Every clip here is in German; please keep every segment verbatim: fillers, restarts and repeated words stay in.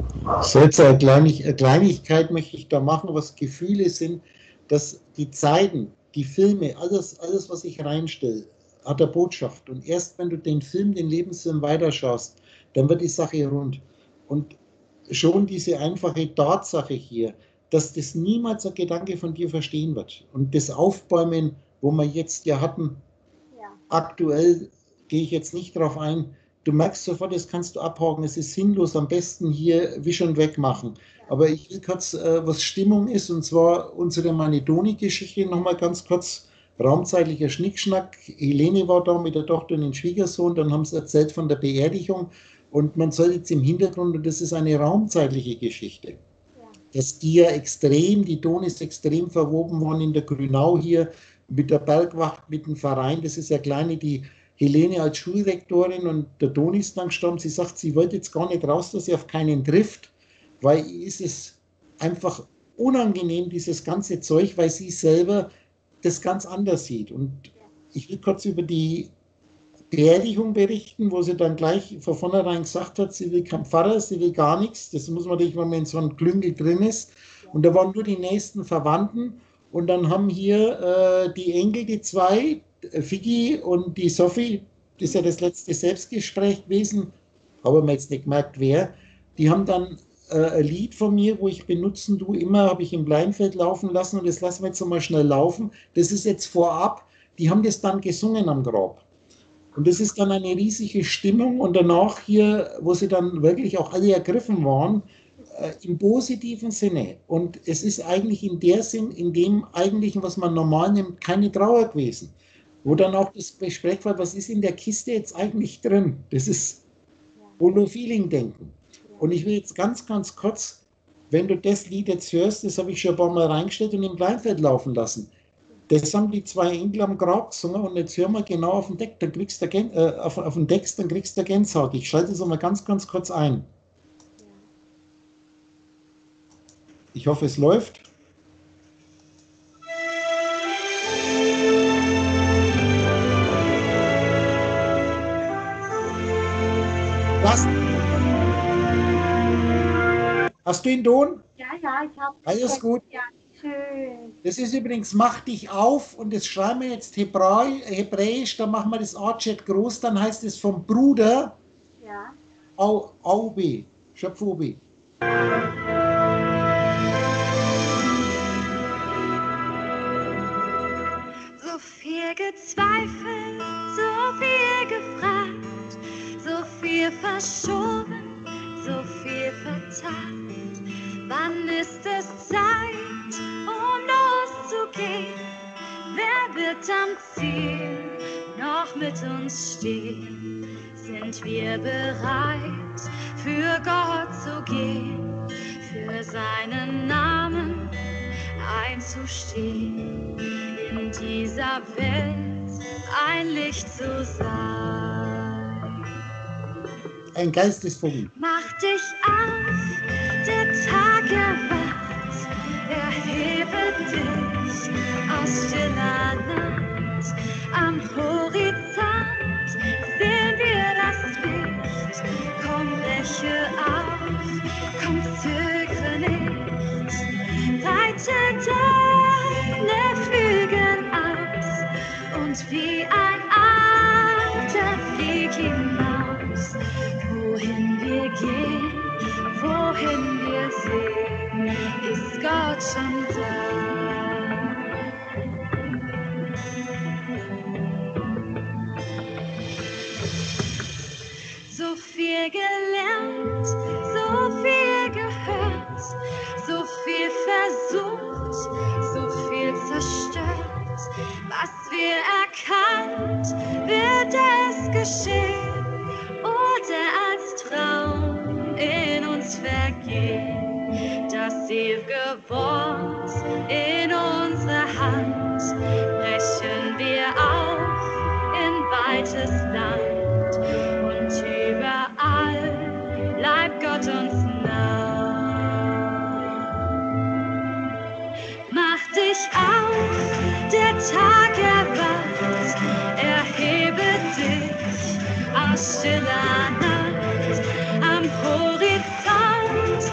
So, jetzt eine, Kleinig eine Kleinigkeit möchte ich da machen, was Gefühle sind, dass die Zeiten, die Filme, alles, alles was ich reinstelle, hat eine Botschaft. Und erst wenn du den Film, den Lebensfilm weiterschaust, dann wird die Sache rund. Und schon diese einfache Tatsache hier, dass das niemals ein Gedanke von dir verstehen wird. Und das Aufbäumen, wo wir jetzt ja hatten, ja. Aktuell gehe ich jetzt nicht drauf ein, du merkst sofort, das kannst du abhaken, es ist sinnlos, am besten hier wisch und weg machen. Aber ich will kurz, äh, was Stimmung ist, und zwar unsere Manedoni-Geschichte nochmal ganz kurz, raumzeitlicher Schnickschnack. Helene war da mit der Tochter und dem Schwiegersohn, dann haben sie erzählt von der Beerdigung und man soll jetzt im Hintergrund, und das ist eine raumzeitliche Geschichte, ja. Dass die ja extrem, die Don ist extrem verwoben worden in der Grünau hier, mit der Bergwacht, mit dem Verein, das ist ja kleine, die Helene als Schulrektorin und der Don ist dann gestorben. Sie sagt, sie wollte jetzt gar nicht raus, dass sie auf keinen trifft, weil ist es einfach unangenehm, dieses ganze Zeug, weil sie selber das ganz anders sieht. Und ich will kurz über die Beerdigung berichten, wo sie dann gleich von vornherein gesagt hat, sie will kein Pfarrer, sie will gar nichts. Das muss man natürlich, wenn man in so einem Klüngel drin ist. Und da waren nur die nächsten Verwandten. Und dann haben hier äh, die Enkel, die zwei, Figi und die Sophie, das ist ja das letzte Selbstgespräch gewesen, aber man jetzt nicht gemerkt, wer, die haben dann äh, ein Lied von mir, wo ich benutzen du immer, habe ich im Bleinfeld laufen lassen und das lassen wir jetzt mal schnell laufen. Das ist jetzt vorab, die haben das dann gesungen am Grab. Und das ist dann eine riesige Stimmung und danach hier, wo sie dann wirklich auch alle ergriffen waren, äh, im positiven Sinne. Und es ist eigentlich in der Sinn, in dem eigentlichen, was man normal nimmt, keine Trauer gewesen. Wo dann auch das Gespräch war, was ist in der Kiste jetzt eigentlich drin? Das ist Holo-Feeling-Denken. Und ich will jetzt ganz, ganz kurz, wenn du das Lied jetzt hörst, das habe ich schon ein paar Mal reingestellt und im Bleinfeld laufen lassen. Das haben die zwei Enkel am Grab gesungen und jetzt hören wir genau auf den Deck, dann kriegst du Gän äh, auf, auf den Text, dann kriegst du Gänsehaut. Ich schalte es mal ganz, ganz kurz ein. Ich hoffe, es läuft. Was? Hast du ihn, Don? Ja, ja, ich habe. Alles gut? Ja, schön. Das ist übrigens Mach dich auf und das schreiben wir jetzt Hebräi, Hebräisch, dann machen wir das A-Chat groß, dann heißt es vom Bruder ja. Au, Aubi, Schöpfobi. So viel gezweifelt, so viel gefragt, so viel verschoben, so viel vertagt. Wann ist es Zeit, um loszugehen? Wer wird am Ziel noch mit uns stehen? Sind wir bereit, für Gott zu gehen, für seinen Namen einzustehen, in dieser Welt ein Licht zu sein? Ein Geistesvogel. Mach dich auf, der Tag erwacht, erhebe dich aus stiller Nacht. Am Horizont sehen wir das Licht. Komm, breche auf, komm, zögere nicht. Reite deine Flügel aus und wie ein Adler flieg hinaus. Wohin wir gehen, wohin wir sehen, ist Gott schon da. So viel gelernt, so viel gehört, so viel versucht, so viel zerstört. Was wir erkannt, wird es geschehen oder als Traum in uns vergehen. Das ewige Wort in unsere Hand brechen wir auf in weites Land und überall bleibt Gott uns nah. Mach dich auf, der Tag erwacht, erhebe dich aus stiller Nacht. Am Horizont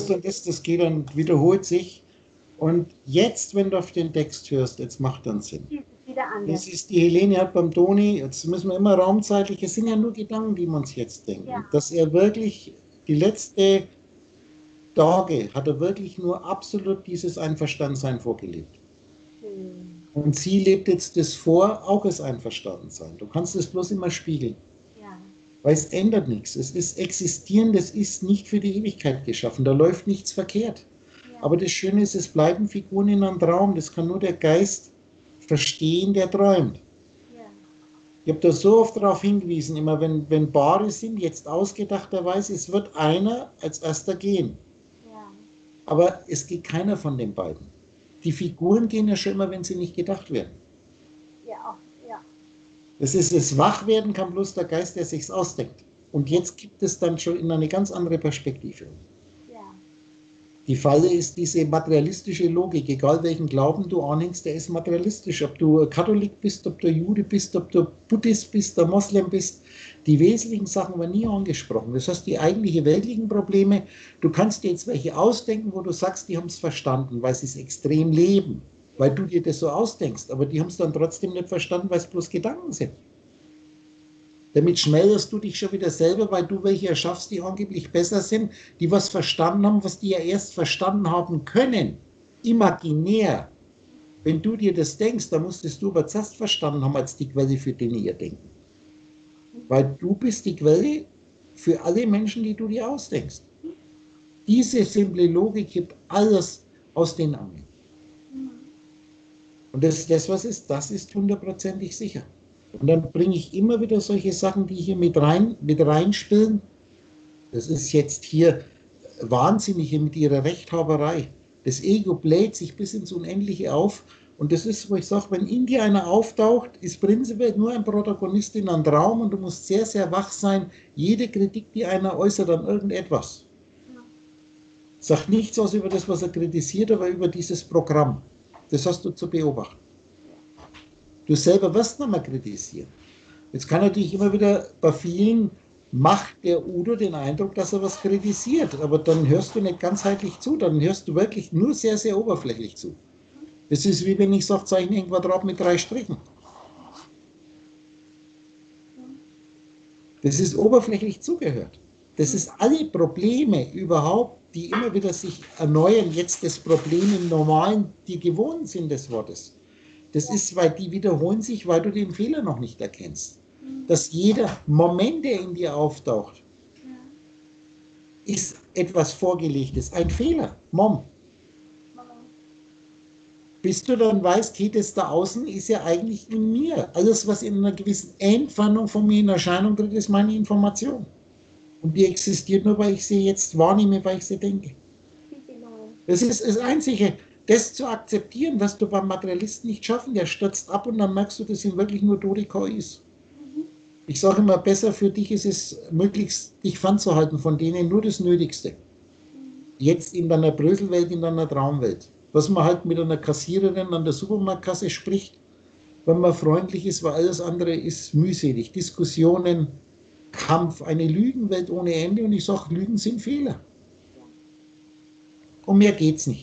und das, das geht dann, wiederholt sich. Und jetzt, wenn du auf den Text hörst, jetzt macht dann Sinn. Wieder anders. Das ist die Helene hat beim Toni, jetzt müssen wir immer raumzeitlich, es sind ja nur Gedanken, die wir uns jetzt denken. Ja. Dass er wirklich die letzten Tage hat er wirklich nur absolut dieses Einverstandensein vorgelebt. Hm. Und sie lebt jetzt das vor, auch das Einverstandensein. Du kannst es bloß immer spiegeln. Ja. Weil es ändert nichts. Es ist existieren, das ist nicht für die Ewigkeit geschaffen. Da läuft nichts verkehrt. Ja. Aber das Schöne ist, es bleiben Figuren in einem Traum. Das kann nur der Geist verstehen, der träumt. Ja. Ich habe da so oft darauf hingewiesen, immer wenn, wenn Paare sind, jetzt ausgedachterweise, es wird einer als erster gehen. Ja. Aber es geht keiner von den beiden. Die Figuren gehen ja schon immer, wenn sie nicht gedacht werden. Ja. Auch, ja. Das ist das Wachwerden kann bloß der Geist, der sich's ausdenkt. Und jetzt gibt es dann schon in eine ganz andere Perspektive. Ja. Die Falle ist diese materialistische Logik, egal welchen Glauben du anhängst, der ist materialistisch. Ob du Katholik bist, ob du Jude bist, ob du Buddhist bist, der Moslem bist, die wesentlichen Sachen werden nie angesprochen. Das heißt, die eigentlichen weltlichen Probleme, du kannst dir jetzt welche ausdenken, wo du sagst, die haben es verstanden, weil sie es extrem leben, weil du dir das so ausdenkst, aber die haben es dann trotzdem nicht verstanden, weil es bloß Gedanken sind. Damit schmälerst du dich schon wieder selber, weil du welche erschaffst, die angeblich besser sind, die was verstanden haben, was die ja erst verstanden haben können. Imaginär. Wenn du dir das denkst, dann musstest du aber zuerst verstanden haben als die Quelle, für die ihr denken. Weil du bist die Quelle für alle Menschen, die du dir ausdenkst. Diese simple Logik gibt alles aus den Angeln. Und das, das was ist, das ist hundertprozentig sicher. Und dann bringe ich immer wieder solche Sachen, die hier mit rein, mit reinspielen. Das ist jetzt hier wahnsinnig mit ihrer Rechthaberei. Das Ego bläht sich bis ins Unendliche auf. Und das ist, wo ich sage, wenn in dir einer auftaucht, ist prinzipiell nur ein Protagonist in einem Traum und du musst sehr, sehr wach sein. Jede Kritik, die einer äußert an irgendetwas, sagt nichts aus über das, was er kritisiert, aber über dieses Programm. Das hast du zu beobachten. Du selber wirst nicht mehr kritisieren. Jetzt kann natürlich immer wieder bei vielen, macht der Udo den Eindruck, dass er was kritisiert, aber dann hörst du nicht ganzheitlich zu, dann hörst du wirklich nur sehr, sehr oberflächlich zu. Das ist wie wenn ich sage, zeichne ein Quadrat mit drei Strichen. Das ist oberflächlich zugehört. Das ist alle Probleme überhaupt, die immer wieder sich erneuern, jetzt das Problem im Normalen, die gewohnt sind des Wortes. Das ist, weil die wiederholen sich, weil du den Fehler noch nicht erkennst. Dass jeder Moment, der in dir auftaucht, ist etwas Vorgelegtes, ein Fehler. Mom. Bis du dann weißt, hey, das da außen ist ja eigentlich in mir. Alles, was in einer gewissen Entfernung von mir in Erscheinung tritt, ist meine Information. Und die existiert nur, weil ich sie jetzt wahrnehme, weil ich sie denke. Das ist das Einzige. Das zu akzeptieren, was du beim Materialisten nicht schaffen, der stürzt ab und dann merkst du, das sind wirklich nur tote K Is. Ich sage immer, besser für dich ist es, möglichst dich fernzuhalten von denen, nur das Nötigste. Jetzt in deiner Bröselwelt, in deiner Traumwelt. Was man halt mit einer Kassiererin an der Supermarktkasse spricht, wenn man freundlich ist, weil alles andere ist mühselig. Diskussionen, Kampf, eine Lügenwelt ohne Ende und ich sage, Lügen sind Fehler. Um mehr geht's nicht.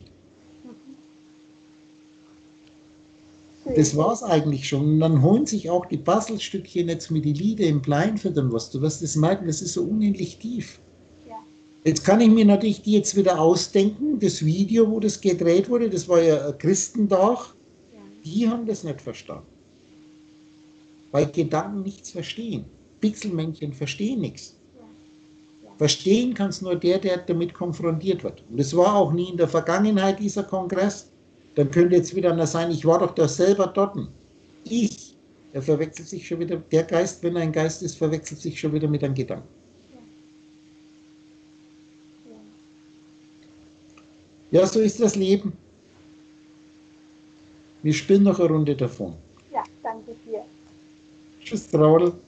Das war es eigentlich schon. Und dann holen sich auch die Puzzlestückchen jetzt mit die Lieder im Blindfeld und was. Du wirst das merken, das ist so unendlich tief. Ja. Jetzt kann ich mir natürlich die jetzt wieder ausdenken. Das Video, wo das gedreht wurde, das war ja ein Christentag. Ja. Die haben das nicht verstanden. Weil Gedanken nichts verstehen. Pixelmännchen verstehen nichts. Ja. Ja. Verstehen kann es nur der, der damit konfrontiert wird. Und das war auch nie in der Vergangenheit dieser Kongress. Dann könnte jetzt wieder einer sein, ich war doch da selber dort. Ich, der verwechselt sich schon wieder, der Geist, wenn er ein Geist ist, verwechselt sich schon wieder mit einem Gedanken. Ja, ja so ist das Leben. Wir spielen noch eine Runde davon. Ja, danke dir. Tschüss, Traudel.